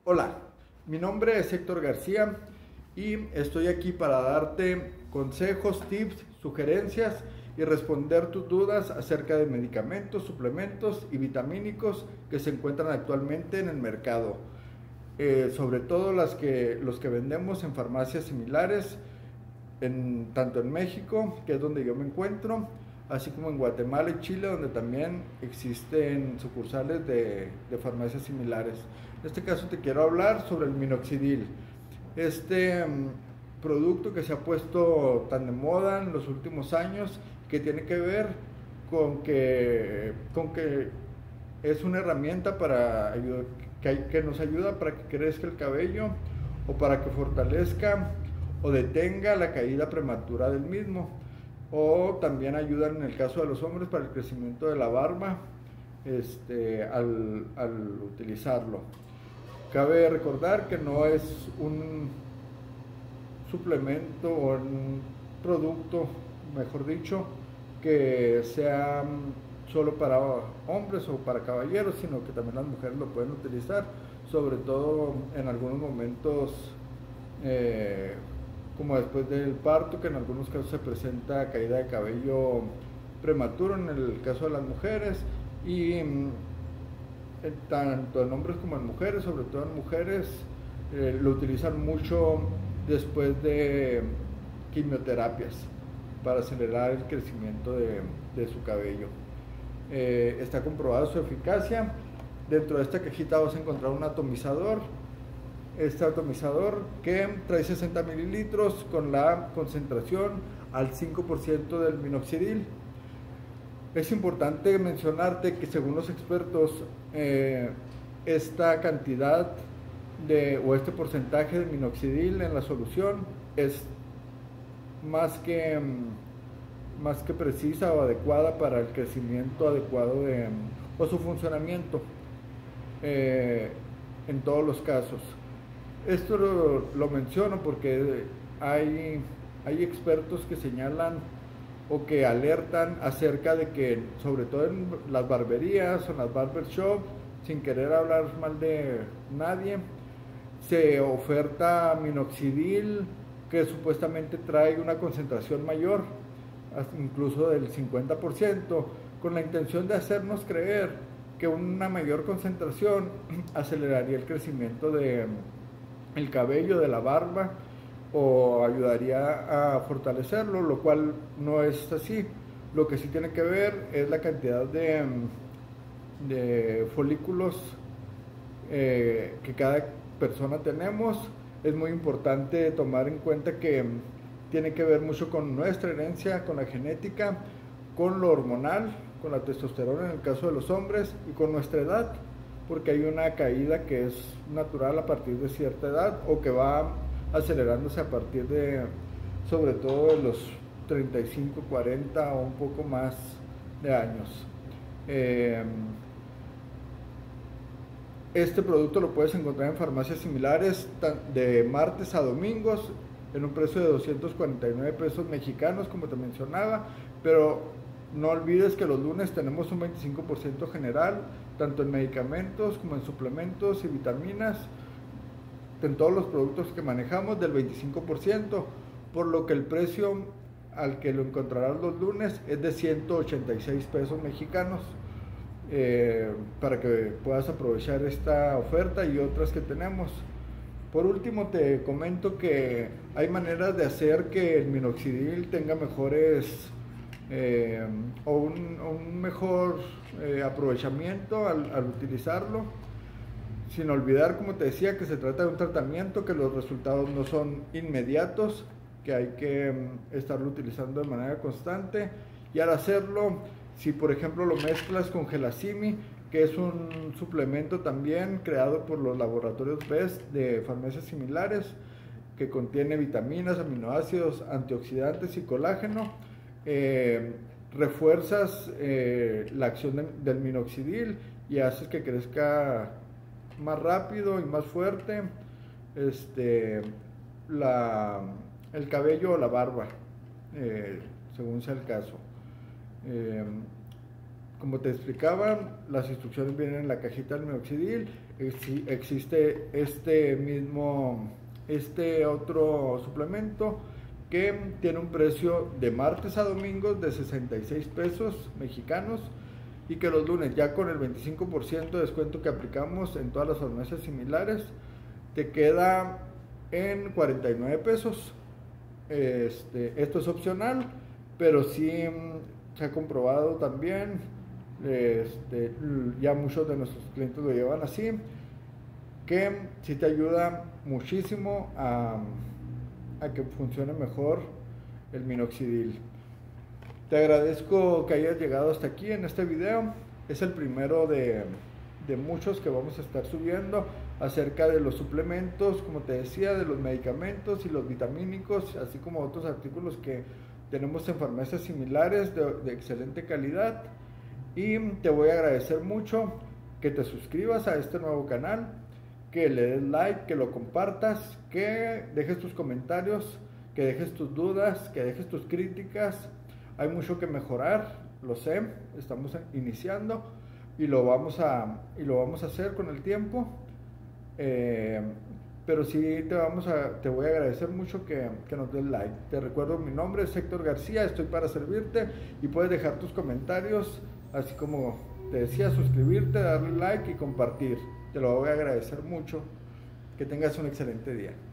Hola, mi nombre es Héctor García y estoy aquí para darte consejos, tips, sugerencias y responder tus dudas acerca de medicamentos, suplementos y vitamínicos que se encuentran actualmente en el mercado. Sobre todo los que vendemos en farmacias similares, tanto en México, que es donde yo me encuentro, así como en Guatemala y Chile, donde también existen sucursales de farmacias similares. En este caso te quiero hablar sobre el minoxidil, este producto que se ha puesto tan de moda en los últimos años, que tiene que ver con que es una herramienta que nos ayuda para que crezca el cabello o para que fortalezca o detenga la caída prematura del mismo, o también ayudan en el caso de los hombres para el crecimiento de la barba al utilizarlo. Cabe recordar que no es un suplemento o un producto, mejor dicho, que sea solo para hombres o para caballeros, sino que también las mujeres lo pueden utilizar, sobre todo en algunos momentos como después del parto, que en algunos casos se presenta caída de cabello prematuro en el caso de las mujeres, y tanto en hombres como en mujeres, sobre todo en mujeres, lo utilizan mucho después de quimioterapias para acelerar el crecimiento de su cabello. Está comprobada su eficacia. Dentro de esta cajita vas a encontrar un atomizador. Este atomizador que trae 60 mililitros con la concentración al 5% del minoxidil. Es importante mencionarte que según los expertos, esta cantidad o este porcentaje de minoxidil en la solución es más que precisa o adecuada para el crecimiento adecuado o su funcionamiento en todos los casos. Esto lo menciono porque hay expertos que señalan o que alertan acerca de que, sobre todo en las barberías o en las barbershop, sin querer hablar mal de nadie, se oferta minoxidil que supuestamente trae una concentración mayor, incluso del 50%, con la intención de hacernos creer que una mayor concentración aceleraría el crecimiento del cabello, de la barba, o ayudaría a fortalecerlo, lo cual no es así. Lo que sí tiene que ver es la cantidad de folículos que cada persona tenemos. Es muy importante tomar en cuenta que tiene que ver mucho con nuestra herencia, con la genética, con lo hormonal, con la testosterona en el caso de los hombres, y con nuestra edad, porque hay una caída que es natural a partir de cierta edad, o que va acelerándose a partir de, sobre todo, de los 35, 40 o un poco más de años. Este producto lo puedes encontrar en farmacias similares de martes a domingos en un precio de 249 pesos mexicanos, como te mencionaba, pero no olvides que los lunes tenemos un 25% general, tanto en medicamentos como en suplementos y vitaminas, en todos los productos que manejamos del 25%, por lo que el precio al que lo encontrarás los lunes es de 186 pesos mexicanos. Para que puedas aprovechar esta oferta y otras que tenemos. Por último, te comento que hay maneras de hacer que el minoxidil tenga mejores o un mejor aprovechamiento al utilizarlo, sin olvidar, como te decía, que se trata de un tratamiento, que los resultados no son inmediatos, que hay que estarlo utilizando de manera constante, y al hacerlo, si por ejemplo lo mezclas con Gelacimi, que es un suplemento también creado por los laboratorios BEST de farmacias similares, que contiene vitaminas, aminoácidos, antioxidantes y colágeno, refuerzas la acción del minoxidil y haces que crezca más rápido y más fuerte el cabello o la barba, según sea el caso. como te explicaba, las instrucciones vienen en la cajita del minoxidil. Existe este otro suplemento que tiene un precio de martes a domingos de 66 pesos mexicanos, y que los lunes, ya con el 25% de descuento que aplicamos en todas las farmacias similares, te queda en 49 pesos. Esto es opcional, pero sí se ha comprobado también, ya muchos de nuestros clientes lo llevan así, que sí te ayuda muchísimo a que funcione mejor el minoxidil. Te agradezco que hayas llegado hasta aquí en este video. Es el primero de muchos que vamos a estar subiendo acerca de los suplementos, como te decía, de los medicamentos y los vitamínicos, así como otros artículos que tenemos en farmacias similares de excelente calidad. Y te voy a agradecer mucho que te suscribas a este nuevo canal, que le des like, que lo compartas, que dejes tus comentarios, que dejes tus dudas, que dejes tus críticas. Hay mucho que mejorar, lo sé, estamos iniciando y lo vamos a hacer con el tiempo. Pero sí te voy a agradecer mucho que nos des like. Te recuerdo, mi nombre es Héctor García, estoy para servirte, y puedes dejar tus comentarios, así como te decía, suscribirte, darle like y compartir. Te lo voy a agradecer mucho. Que tengas un excelente día.